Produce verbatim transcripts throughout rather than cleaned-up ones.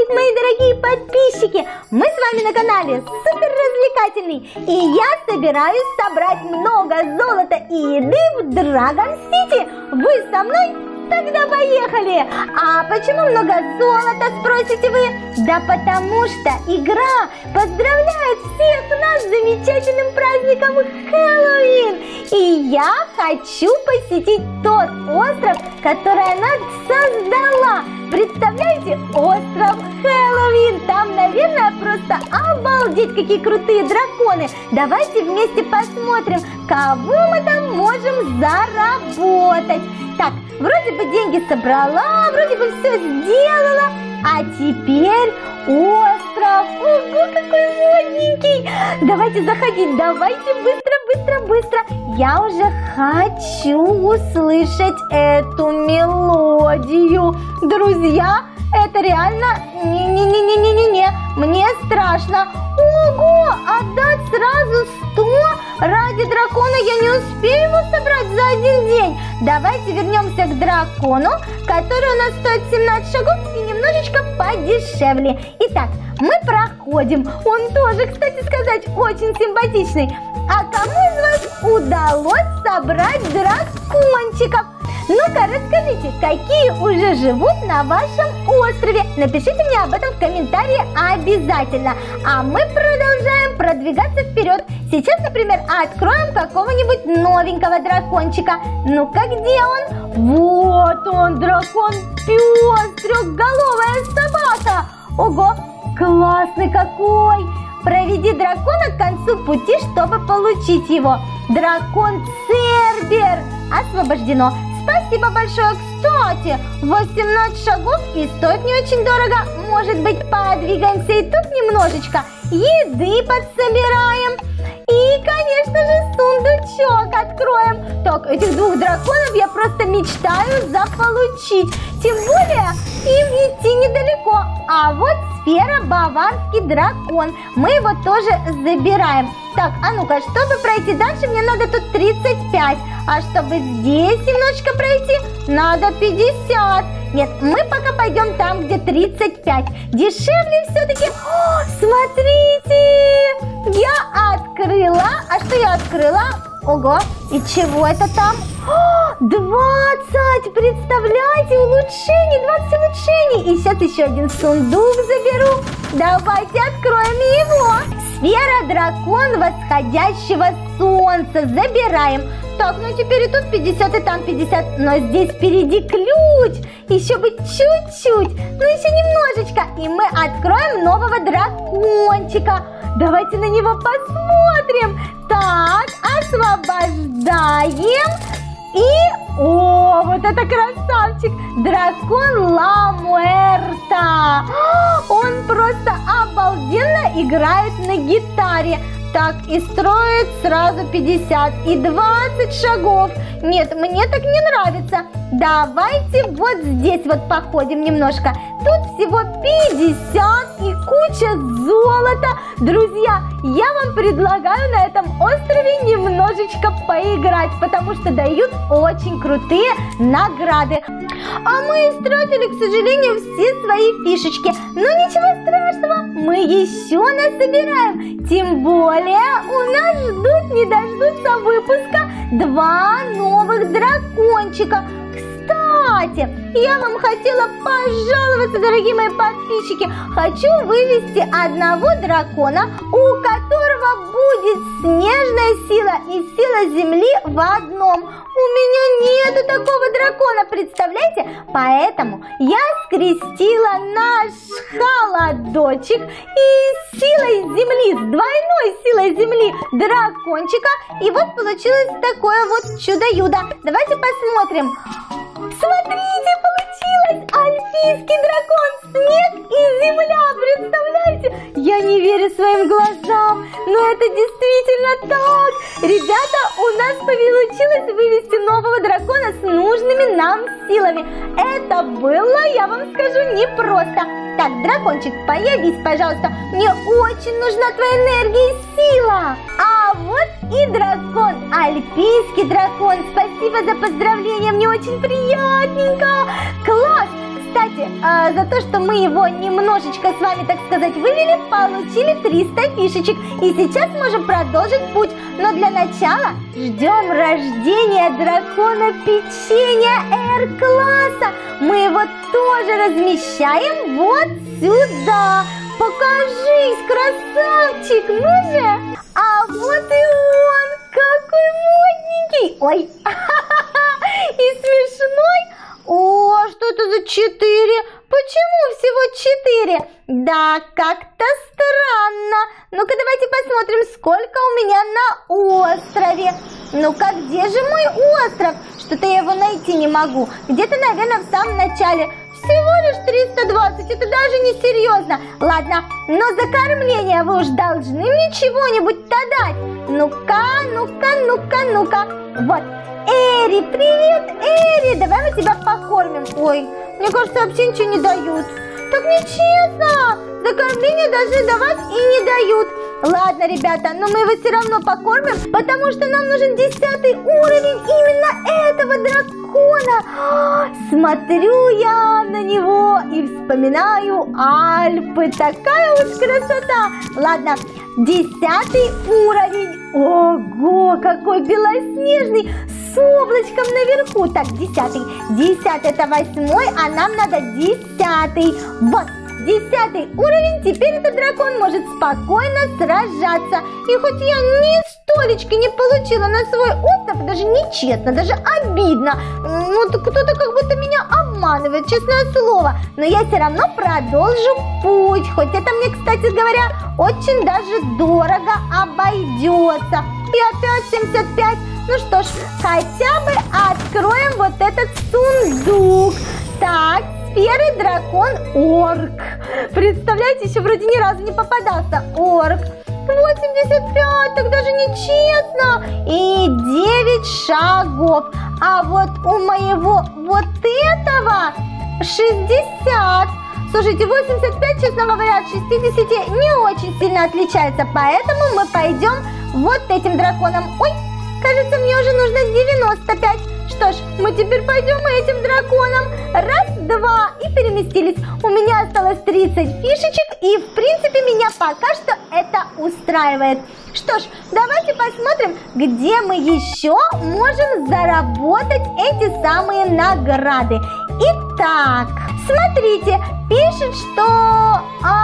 мои дорогие подписчики! Мы с вами на канале Супер Развлекательный, и я собираюсь собрать много золота и еды в Драгон Сити. Вы со мной? Тогда поехали! А почему много золота, спросите вы? Да потому что игра поздравляет всех нас с замечательным праздником Хэллоуин! И я хочу посетить тот остров, который она создала. Представляете, остров Хэллоуин. Там, наверное, просто обалдеть, какие крутые драконы. Давайте вместе посмотрим, кого мы там можем заработать. Так, вроде бы деньги собрала, вроде бы все сделала. А теперь остров. Ого, какой модненький. Давайте заходить, давайте быстро, быстро, быстро. Я уже хочу услышать эту мелодию. Друзья, это реально не-не-не-не-не-не. Мне страшно. Ого, отдать сразу сто? Ради дракона я не успею его собрать за один день. Давайте вернемся к дракону, который у нас стоит семнадцать шагов и немножечко подешевле. Итак, мы проходим. Он тоже, кстати сказать, очень симпатичный. А кому из вас удалось собрать дракончиков? Ну-ка, расскажите, какие уже живут на вашем острове? Напишите мне об этом в комментарии обязательно. А мы продолжаем продвигаться вперед. Сейчас, например, откроем какого-нибудь новенького дракончика. Ну-ка, где он? Вот он, дракон-пес, трехголовая собака. Ого, классный какой! Проведи дракона к концу пути, чтобы получить его. Дракон Цербер освобождено. Спасибо большое. Кстати, восемнадцать шагов и стоит не очень дорого. Может быть, подвигаемся и тут немножечко. Еды подсобираем. И, конечно же, сундучок откроем. Так, этих двух драконов я просто мечтаю заполучить. Тем более, им идти недалеко. А вот сфера баварский дракон. Мы его тоже забираем. Так, а ну-ка, чтобы пройти дальше, мне надо тут тридцать пять. А чтобы здесь немножечко пройти, надо пятьдесят. Нет, мы пока пойдем там, где тридцать пять. Дешевле все-таки. О, смотрите! Я открыла. А что я открыла? Ого, и чего это там? О, двадцать! Представляете, улучшений, двадцать улучшений. И сейчас еще один сундук заберу. Давайте откроем его. Сфера дракон восходящего солнца. Забираем. Так, ну теперь и тут пятьдесят, и там пятьдесят. Но здесь впереди ключ. Еще бы чуть-чуть. Ну еще немножечко. И мы откроем нового дракончика. Давайте на него посмотрим. Так, освобождаем. И, о, вот это красавчик. Дракон Ла Муэрта. Он просто обалденно играет на гитаре. Так, и строит сразу пятьдесят и двадцать шагов. Нет, мне так не нравится. Давайте вот здесь вот походим немножко. Тут всего пятьдесят и куча золота. Друзья, я вам предлагаю на этом острове немножечко поиграть, потому что дают очень крутые награды. А мы истратили, к сожалению, все свои фишечки. Но ничего страшного, мы еще насобираем. Тем более у нас ждут, не дождутся выпуска два новых дракончика. Кстати, я вам хотела пожаловаться, дорогие мои подписчики. Хочу вывести одного дракона, у которого будет снежная сила и сила земли в одном. У меня нету такого дракона, представляете? Поэтому я скрестила наш холодочек и силой земли, с двойной силой земли дракончика. И вот получилось такое вот чудо-юдо. Давайте посмотрим. Смотрите, получилось! Альпийский дракон, снег и земля, представляете? Я не верю своим глазам, но это действительно так. Ребята, у нас получилось вывести нового дракона с нужными нам силами. Это было, я вам скажу, непросто. Так, дракончик, появись, пожалуйста. Мне очень нужна твоя энергия и сила. А вот и дракон, альпийский дракон. Спасибо за поздравление, мне очень приятненько. Класс! Кстати, а, за то, что мы его немножечко с вами, так сказать, вывели, получили триста фишечек. И сейчас можем продолжить путь. Но для начала ждем рождения дракона печенья Р-класса. Мы его тоже размещаем вот сюда. Покажись, красавчик, ну же. А вот и он, какой модненький. Ой, и смешной. О, что это за четыре? Почему всего четыре? Да, как-то странно. Ну-ка, давайте посмотрим, сколько у меня на острове. Ну-ка, где же мой остров? Что-то я его найти не могу. Где-то, наверное, в самом начале. Всего лишь триста двадцать, это даже не серьезно. Ладно, но за кормление вы уж должны мне чего-нибудь-то дать. Ну-ка, ну-ка, ну-ка, ну-ка. Вот. Эри, привет, Эри, давай мы тебя покормим. Ой, мне кажется, вообще ничего не дают. Так нечестно, за кормление должны давать и не дают. Ладно, ребята, но мы его все равно покормим, потому что нам нужен десятый уровень именно этого дракона. Смотрю я на него и вспоминаю Альпы. Такая уж красота. Ладно, десятый уровень. Ого, какой белоснежный, с облачком наверху. Так, десятый. Десятый это восьмой, а нам надо десятый. Вот. Десятый уровень, теперь этот дракон может спокойно сражаться. И хоть я ни столечки не получила на свой остров, даже нечестно, даже обидно. Ну, кто-то как будто меня обманывает, честное слово. Но я все равно продолжу путь. Хоть это мне, кстати говоря, очень даже дорого обойдется. И опять семьдесят пять. Ну что ж, хотя бы откроем вот этот сундук. Так. Первый дракон орк. Представляете, еще вроде ни разу не попадался орк. восемьдесят пять, так даже нечестно. И девять шагов. А вот у моего вот этого шестьдесят. Слушайте, восемьдесят пять, честно говоря, от шестидесяти не очень сильно отличается. Поэтому мы пойдем вот этим драконом. Ой, кажется, мне уже нужно девяносто пять. Что ж, мы теперь пойдем этим драконом. Раз, два, и переместились. У меня осталось тридцать фишечек, и в принципе меня пока что это устраивает. Что ж, давайте посмотрим, где мы еще можем заработать эти самые награды. Итак, смотрите, пишет, что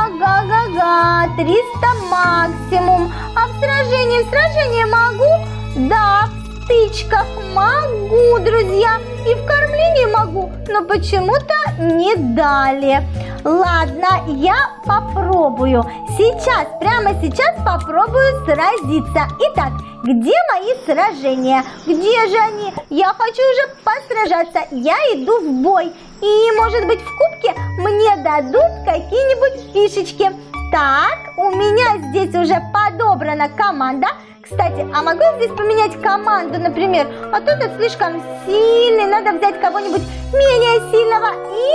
ага-га-га, триста максимум. А в сражении, в сражении могу? Да, в стычках могу, друзья, и в кормлении могу, но почему-то не дали. Ладно, я попробую. Сейчас, прямо сейчас попробую сразиться. Итак, где мои сражения? Где же они? Я хочу уже посражаться. Я иду в бой. И, может быть, в кубке мне дадут какие-нибудь фишечки. Так, у меня здесь уже подобрана команда. Кстати, а могу я здесь поменять команду, например? А то это слишком сильный, надо взять кого-нибудь менее сильного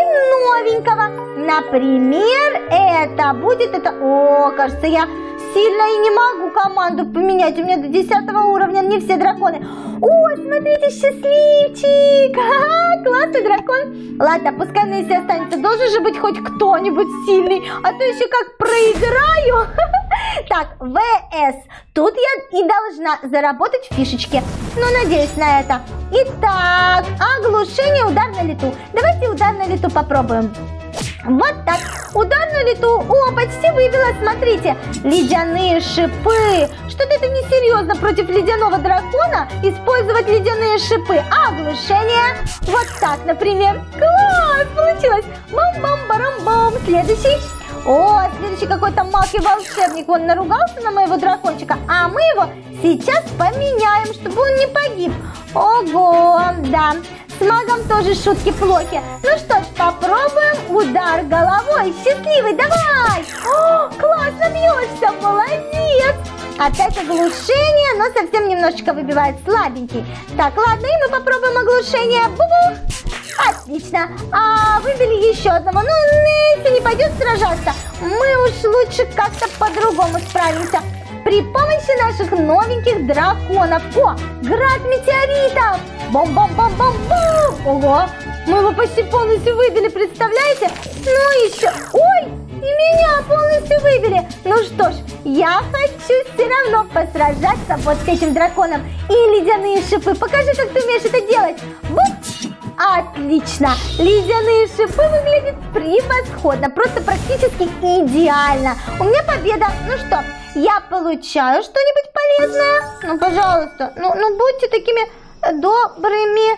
и новенького. Например, это будет это... О, кажется, я сильно и не могу команду поменять. У меня до десятого уровня не все драконы. О, смотрите, счастливчик! Ха-ха, классный дракон. Ладно, пускай на если останется. Должен же быть хоть кто-нибудь сильный. А то еще как проиграю. Так, ВС. Тут я и должна заработать фишечки. Но надеюсь на это. Итак, оглушение, удар на лету. Давайте удар на лету попробуем. Вот так. Удар на лету. О, почти вывела, смотрите. Ледяные шипы. Что-то это несерьезно против ледяного дракона использовать ледяные шипы. А оглушение? Вот так, например. Класс, получилось. Бам-бам-барам-бам. Следующий. О, следующий какой-то маг и волшебник. Он наругался на моего дракончика. А мы его сейчас поменяем, чтобы он не погиб. Ого, да. С магом тоже шутки плохи. Ну что ж, попробуем удар головой. Счастливый, давай. О, классно бьешься, молодец. Опять оглушение, но совсем немножечко выбивает, слабенький. Так, ладно, и мы попробуем оглушение. Бу-бу. Отлично. А выбили еще одного. Ну, если не пойдет сражаться, мы уж лучше как-то по-другому справимся. При помощи наших новеньких драконов. О, град метеоритов. Бом-бом-бом-бом-бом. Ого, Мы его почти полностью выбили, представляете? Ну еще... Ой! И меня полностью выбили. Ну что ж, я хочу все равно посражаться вот с этим драконом. И ледяные шипы. Покажи, как ты умеешь это делать. Вот. Отлично. Ледяные шипы выглядят превосходно. Просто практически идеально. У меня победа. Ну что, я получаю что-нибудь полезное? Ну, пожалуйста. Ну, ну будьте такими добрыми,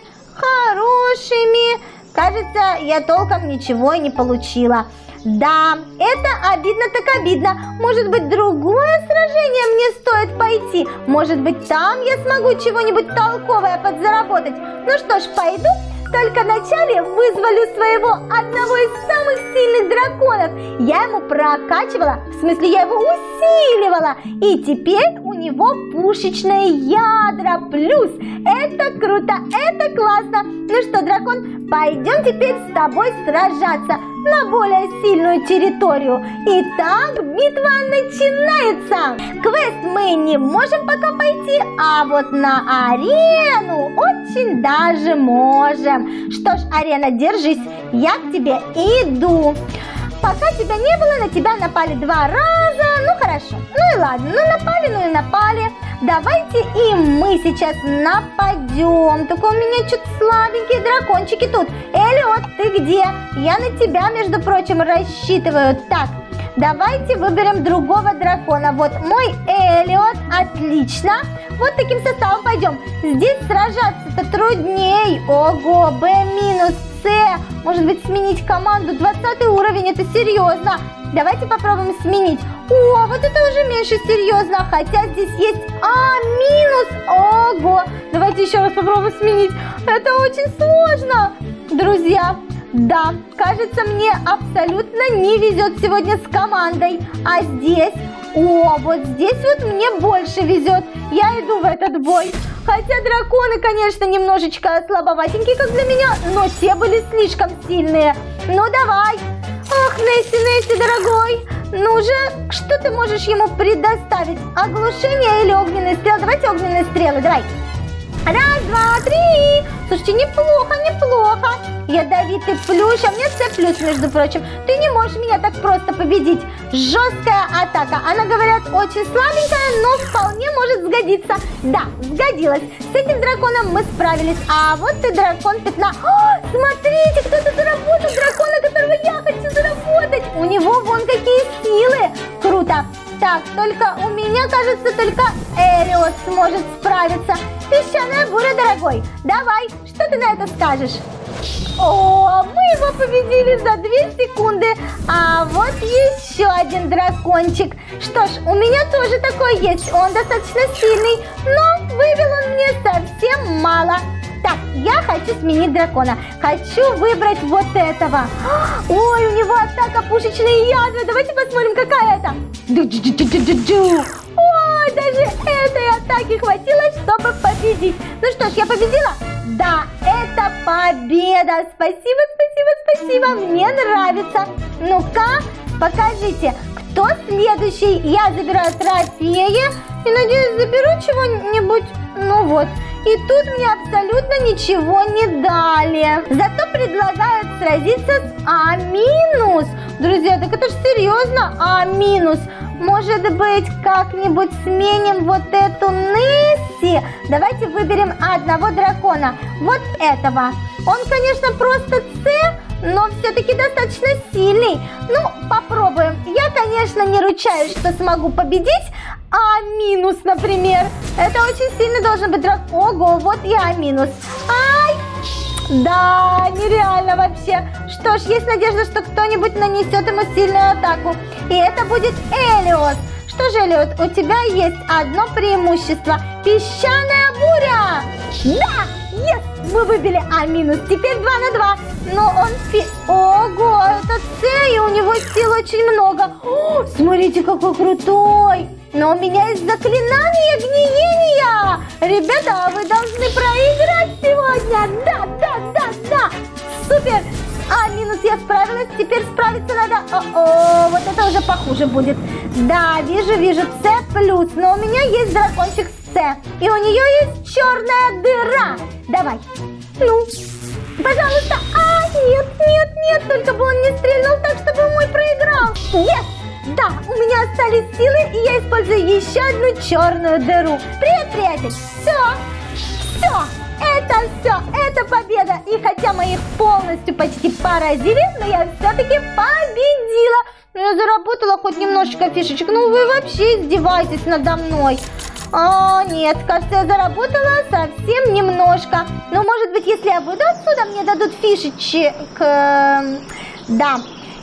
хорошими. Кажется, я толком ничего и не получила. Да, это обидно так обидно. Может быть, другое сражение мне стоит пойти? Может быть, там я смогу чего-нибудь толковое подзаработать? Ну что ж, пойду. Только вначале вызволю своего одного из самых сильных драконов. Я ему прокачивала, в смысле я его усиливала. И теперь у него пушечные ядра плюс. Это круто, это классно. Ну что, дракон, пойдем теперь с тобой сражаться на более сильную территорию. Итак, битва начинается. Квест мы не можем пока пойти, а вот на арену очень даже можем. Что ж, арена, держись, я к тебе иду. Пока тебя не было, на тебя напали два раза. Ну хорошо, ну и ладно, ну напали, ну и напали. Давайте и мы сейчас нападем. Только у меня что-то слабенькие дракончики тут. Элиот, ты где? Я на тебя, между прочим, рассчитываю. Так, давайте выберем другого дракона. Вот мой Элиот, отлично. Вот таким составом пойдем. Здесь сражаться-то трудней. Ого, Б минус, С. Может быть, сменить команду? двадцатый уровень, это серьезно. Давайте попробуем сменить. О, вот это уже меньше серьезно. Хотя здесь есть А минус. Ого. Давайте еще раз попробуем сменить. Это очень сложно. Друзья, да, кажется, мне абсолютно не везет сегодня с командой. А здесь... О, вот здесь вот мне больше везет. Я иду в этот бой. Хотя драконы, конечно, немножечко слабоватенькие, как для меня, но те были слишком сильные. Ну, давай. Ах, Несси, Несси, дорогой. Ну же, что ты можешь ему предоставить? Оглушение или огненные стрелы? Давайте огненные стрелы, давай. Раз, два, три. Слушайте, неплохо, неплохо. Ядовитый плющ, а мне С плюс, между прочим. Ты не можешь меня так просто победить. Жесткая атака. Она, говорят, очень слабенькая, но вполне может сгодиться. Да, сгодилась. С этим драконом мы справились. А вот и дракон пятна. О, смотрите, кто-то заработал дракона, которого я хочу заработать. У него вон какие силы. Круто. Так, только у меня, кажется, только Элиот сможет справиться. Песчаная буря, дорогой. Давай, что ты на это скажешь? О, мы его победили за две секунды. А вот еще один дракончик. Что ж, у меня тоже такой есть. Он достаточно сильный, но вывел он мне совсем мало. Так, я хочу сменить дракона. Хочу выбрать вот этого. Ой, у него атака пушечные ядра. Давайте посмотрим, какая это. Ой, даже этой атаки хватило, чтобы победить. Ну что ж, я победила? Да, это победа. Спасибо, спасибо, спасибо. Мне нравится. Ну-ка, покажите, кто следующий. Я забираю трофеи и, надеюсь, заберу чего-нибудь. Ну вот. И тут мне абсолютно ничего не дали. Зато предлагают сразиться с А минус. Друзья, так это же серьезно, А минус. Может быть, как-нибудь сменим вот эту Несси? Давайте выберем одного дракона. Вот этого. Он, конечно, просто С, но все-таки достаточно сильный. Ну, попробуем. Я, конечно, не ручаюсь, что смогу победить А минус, например. Это очень сильный должен быть дракон. Ого, вот и А минус. Ай! Да, нереально вообще. Что ж, есть надежда, что кто-нибудь нанесет ему сильную атаку. И это будет Элиот. Что же, Элиот, у тебя есть одно преимущество. Песчаная буря. Да, yes, мы выбили А минус. Теперь два на два. Но он... Пи... Ого, это С, и у него сил очень много. О, смотрите, какой крутой. Но у меня есть заклинание гниения. Ребята, вы должны проиграть сегодня. Да, да, да, да. Супер. А минус я справилась. Теперь справиться надо. О-о, вот это уже похуже будет. Да, вижу, вижу. С плюс. Но у меня есть дракончик С. И у нее есть черная дыра. Давай. Ну, Пожалуйста. А, нет, нет, нет, только бы он не стрельнул так, чтобы мой проиграл. Yes! Да, у меня остались силы, и я использую еще одну черную дыру. Привет, приятель. Все, все, это все, это победа. И хотя мы их полностью почти поразили, но я все-таки победила. Но я заработала хоть немножечко фишечек. Ну вы вообще издеваетесь надо мной. А, нет, кажется, я заработала совсем немножко. Но может быть, если я выйду отсюда, мне дадут фишечек. Э, да.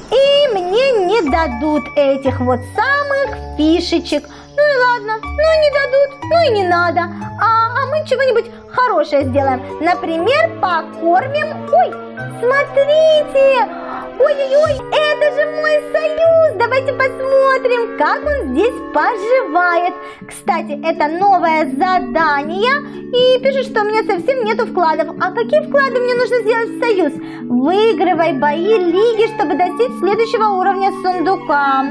И мне не дадут этих вот самых фишечек. Ну и ладно, ну и не дадут, ну и не надо. А, а мы чего-нибудь хорошее сделаем. Например, покормим... Ой, смотрите! Ой-ой-ой, это же мой союз! Давайте посмотрим, как он здесь поживает. Кстати, это новое задание. И пишет, что у меня совсем нету вкладов. А какие вклады мне нужно сделать в союз? Выигрывай бои лиги, чтобы достичь следующего уровня сундука.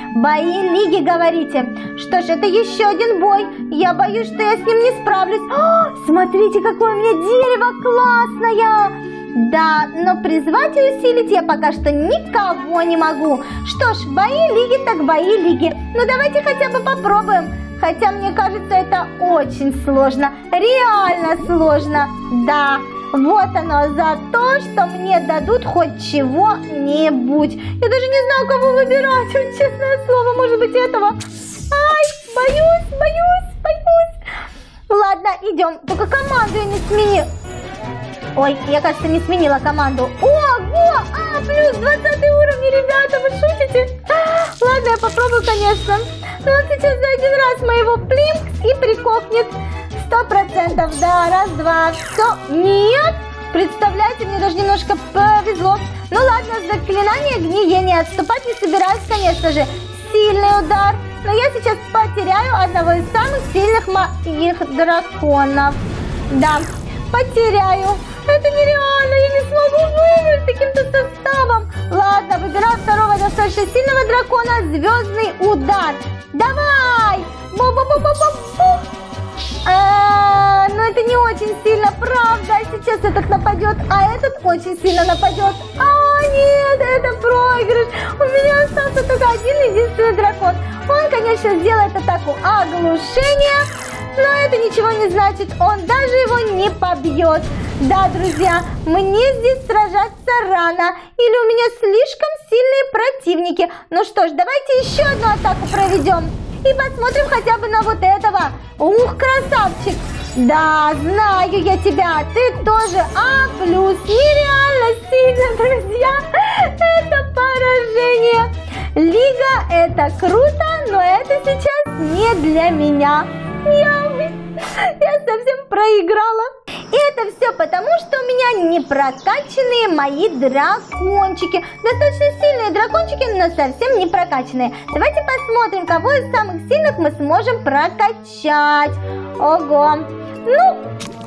Бои лиги, говорите. Что ж, это еще один бой. Я боюсь, что я с ним не справлюсь. О, смотрите, какое у меня дерево классное! Да, но призвать и усилить я пока что никого не могу. Что ж, бои лиги так бои лиги. Ну давайте хотя бы попробуем. Хотя мне кажется, это очень сложно. Реально сложно. Да, вот оно, за то, что мне дадут хоть чего-нибудь. Я даже не знаю, кого выбирать. Вот, честное слово, может быть, этого. Ай, боюсь, боюсь, боюсь. Ладно, идем. Только команду я не сменила. Ой, я, кажется, не сменила команду. Ого! А, плюс двадцатый уровень, ребята, вы шутите? Ладно, я попробую, конечно. Но он сейчас за один раз моего плинкс и прикокнет. Сто процентов, да, раз, два, все. Нет, представляете, мне даже немножко повезло. Ну ладно, заклинание гниения. Отступать не собираюсь, конечно же. Сильный удар. Но я сейчас потеряю одного из самых сильных моих драконов. Да, потеряю. Это нереально, я не смогу выиграть таким-то составом. Ладно, выбираю второго достаточно сильного дракона. Звездный удар. Давай! Бу-бу-бу-бу-бу-бу. А, но это не очень сильно, правда. Сейчас этот нападет, а этот очень сильно нападет. А, нет, это проигрыш. У меня остался только один единственный дракон. Он, конечно, сделает атаку оглушения, но это ничего не значит. Он даже его не побьет. Да, друзья, мне здесь сражаться рано. Или у меня слишком сильные противники. Ну что ж, давайте еще одну атаку проведем. И посмотрим хотя бы на вот этого. Ух, красавчик. Да, знаю я тебя. Ты тоже А плюс. Нереально сильно, друзья. Это поражение. Лига, это круто, но это сейчас не для меня. Я, я совсем проиграла. И это все потому, что у меня не прокачанные мои дракончики. Достаточно сильные дракончики, но совсем не прокачанные. Давайте посмотрим, кого из самых сильных мы сможем прокачать. Ого. Ну,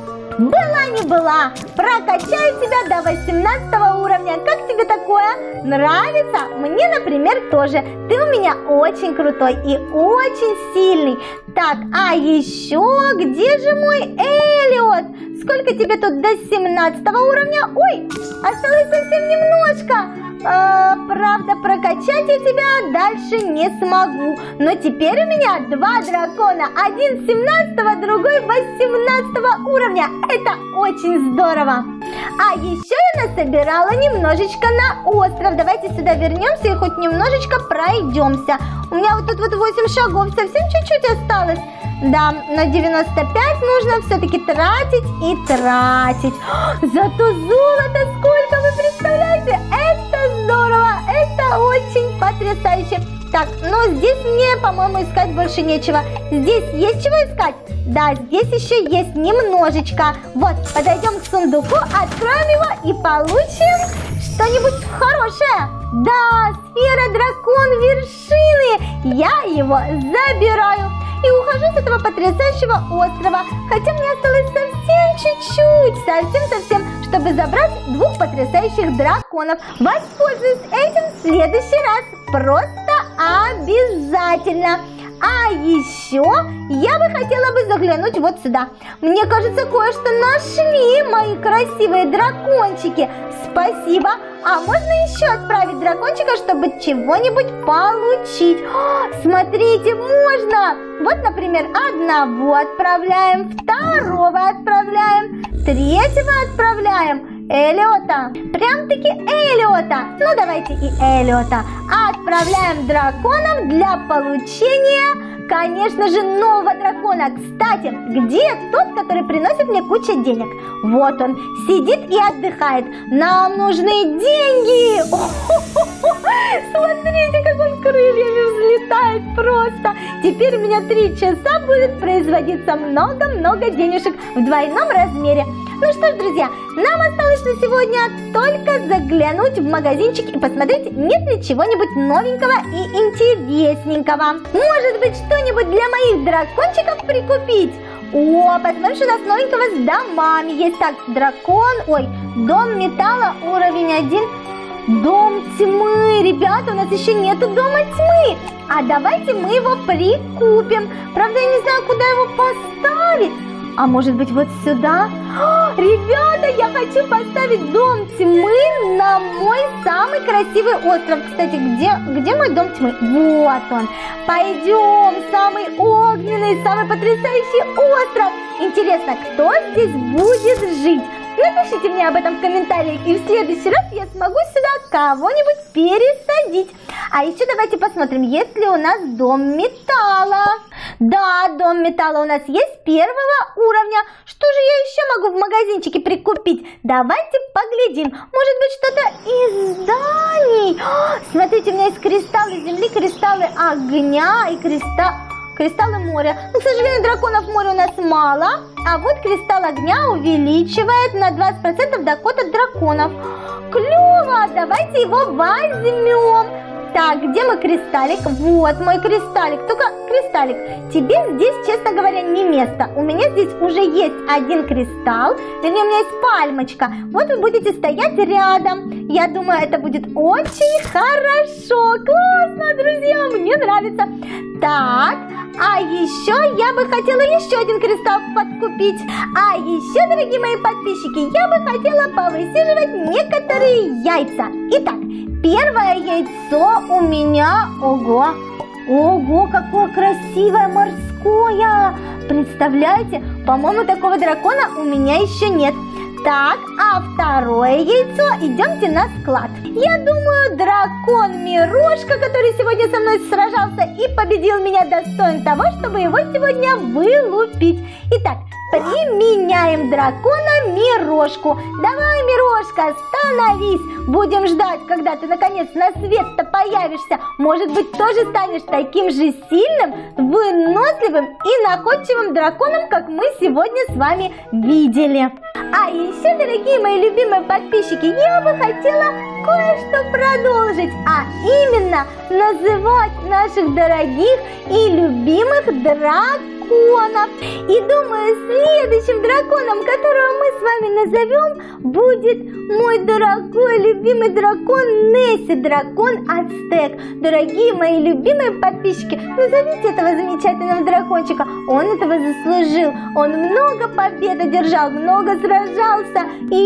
была не была. Прокачаю тебя до восемнадцатого уровня. Как тебе такое? Нравится? Мне, например, тоже. Ты у меня очень крутой и очень сильный. Так, а еще где же мой Элиот? Сколько тебе тут до семнадцатого уровня? Ой, осталось совсем немножко. А, правда, прокачать я тебя дальше не смогу. Но теперь у меня два дракона. Один семнадцатого, другой восемнадцатого уровня. Это очень здорово. А еще я насобирала немножечко на остров. Давайте сюда вернемся и хоть немножечко пройдемся. У меня вот тут вот восемь шагов, совсем чуть-чуть осталось. Да, на девяносто пять нужно все-таки тратить и тратить. Зато золото сколько, вы представляете? Это здорово, это очень потрясающе. Так, но здесь мне, по-моему, искать больше нечего. Здесь есть чего искать? Да, здесь еще есть немножечко. Вот, подойдем к сундуку, откроем его и получим что-нибудь хорошее. Да, сфера дракон вершины. Я его забираю. И ухожу с этого потрясающего острова. Хотя мне осталось совсем чуть-чуть, совсем-совсем, чтобы забрать двух потрясающих драконов. Воспользуюсь этим в следующий раз. Просто обязательно. А еще я бы хотела бы заглянуть вот сюда. Мне кажется, кое-что нашли мои красивые дракончики. Спасибо. А можно еще отправить дракончика, чтобы чего-нибудь получить? О, смотрите, можно. Вот, например, одного отправляем, второго отправляем, третьего отправляем. Эллиота, прям-таки Эллиота. Ну, давайте и Эллиота. Отправляем драконов для получения, конечно же, нового дракона. Кстати, где тот, который приносит мне кучу денег? Вот он, сидит и отдыхает. Нам нужны деньги. Смотрите, как он крыльями взлетает просто. Теперь у меня три часа будет производиться много-много денежек в двойном размере. Ну что ж, друзья, нам осталось на сегодня только заглянуть в магазинчик и посмотреть, нет ли чего-нибудь новенького и интересненького. Может быть, что-нибудь для моих дракончиков прикупить? О, посмотрим, что у нас новенького с домами есть. Так, дракон, ой, дом металла, уровень один. Дом тьмы. Ребята, у нас еще нету дома тьмы. А давайте мы его прикупим. Правда, я не знаю, куда его поставить. А может быть, вот сюда? О, ребята, я хочу поставить дом тьмы на мой самый красивый остров. Кстати, где, где мой дом тьмы? Вот он. Пойдем, самый огненный, самый потрясающий остров. Интересно, кто здесь будет жить? Напишите мне об этом в комментариях, и в следующий раз я смогу сюда кого-нибудь пересадить. А еще давайте посмотрим, есть ли у нас дом металла. Да, дом металла у нас есть первого уровня. Что же я еще могу в магазинчике прикупить? Давайте поглядим. Может быть, что-то из зданий. О, смотрите, у меня есть кристаллы земли, кристаллы огня и кристалл... кристаллы моря. Но, к сожалению, драконов моря у нас мало. А вот кристалл огня увеличивает на двадцать процентов доход от драконов. Клево! Давайте его возьмем. Так, где мой кристаллик? Вот мой кристаллик. Только кристаллик, тебе здесь, честно говоря, не место. У меня здесь уже есть один кристалл. Вернее, у меня есть пальмочка. Вот вы будете стоять рядом. Я думаю, это будет очень хорошо. Классно, друзья, мне нравится. Так, а еще я бы хотела еще один кристалл подкупить. А еще, дорогие мои подписчики, я бы хотела повысиживать некоторые яйца. Итак, первое яйцо у меня, ого, ого, какое красивое морское. Представляете, по-моему, такого дракона у меня еще нет. Так, а второе яйцо, идемте на склад. Я думаю, дракон Мирошка, который сегодня со мной сражался и победил меня, достоин того, чтобы его сегодня вылупить. Итак, применяем дракона Мирошку. Давай, Мирошка, становись. Будем ждать, когда ты наконец на свет-то появишься. Может быть, тоже станешь таким же сильным, выносливым и находчивым драконом, как мы сегодня с вами видели. А еще, дорогие мои любимые подписчики, я бы хотела кое-что продолжить, а именно называть наших дорогих и любимых драконов. И думаю, следующим драконом, которого мы с вами назовем, будет мой дорогой любимый дракон Несси, дракон Ацтек. Дорогие мои любимые подписчики, назовите этого замечательного дракончика, он этого заслужил. Он много побед одержал, много сражался,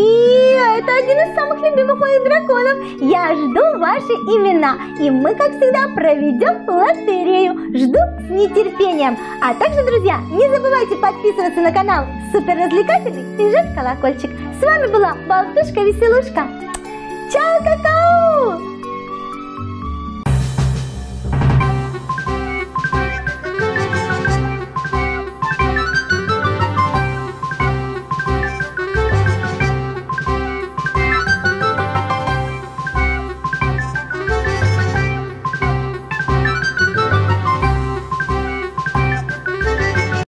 и это один из самых любимых моих драконов. Я жду ваши имена, и мы, как всегда, проведем лотерею. Жду с нетерпением. А также, друзья, не забывайте подписываться на канал Супер Развлекательный и жать колокольчик. С вами была Болтушка Веселушка. Чао, какао!